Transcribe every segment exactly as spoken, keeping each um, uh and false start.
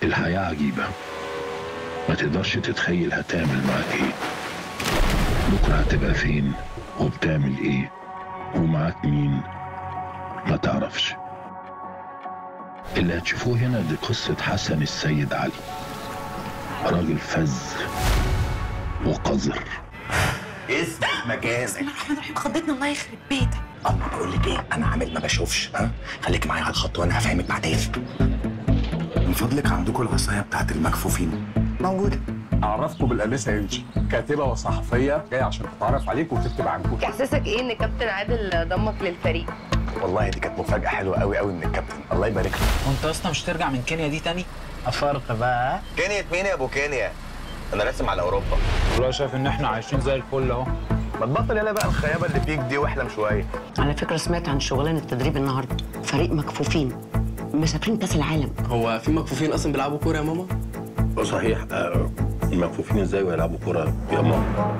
الحياة عجيبة، ما تقدرش تتخيل هتعمل معاك ايه، بكرة هتبقى فين وبتعمل ايه ومعاك مين ما تعرفش. اللي هتشوفوه هنا دي قصة حسن السيد علي، راجل فذ وقذر. اثبت مكانك. بسم الله الرحمن الرحيم، خضتنا الله يخرب بيتك. اما بقول لك ايه، انا عامل ما بشوفش. ها خليك معايا على الخط وانا هفهمك بعدين. من فضلك عندكم العصايه بتاعت المكفوفين موجوده؟ اعرفكم بالانسه انجي، كاتبه وصحفيه جايه عشان تتعرف عليك وتكتب عنكم. احساسك ايه ان كابتن عادل ضمك للفريق؟ والله دي كانت مفاجاه حلوه قوي قوي من الكابتن، الله يبارك له. وانت اصلا مش ترجع من كينيا دي تاني؟ افرق بقى. كينيا مين يا ابو كينيا؟ انا راسم على اوروبا. والله شايف ان احنا عايشين زي الفل اهو. ما تبطل يلا بقى الخيابه اللي فيك دي واحلم شويه. على فكره سمعت عن شغلانه التدريب النهارده، فريق مكفوفين مسافرين كاس العالم. هو في مكفوفين اصلا بيلعبوا كوره يا ماما؟ صحيح، آه، المكفوفين ازاي ويلعبوا كرة يا ماما؟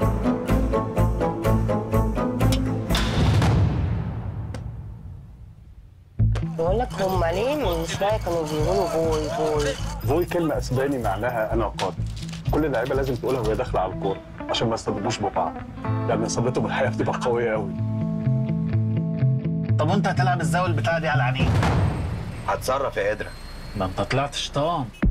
بقول لك هم ليه من شويه كانوا بيقولوا فوي فوي؟ فوي كلمه اسباني معناها انا قادر. كل اللعيبه لازم تقولها وهي داخله على الكوره عشان ما يصطدموش ببعض، لان اصابتهم الحقيقه بتبقى قويه قوي. طب وانت هتلعب ازاي البتاعه دي على عينيك؟ هتصرف يا قدره. ده انت طلعت شيطان.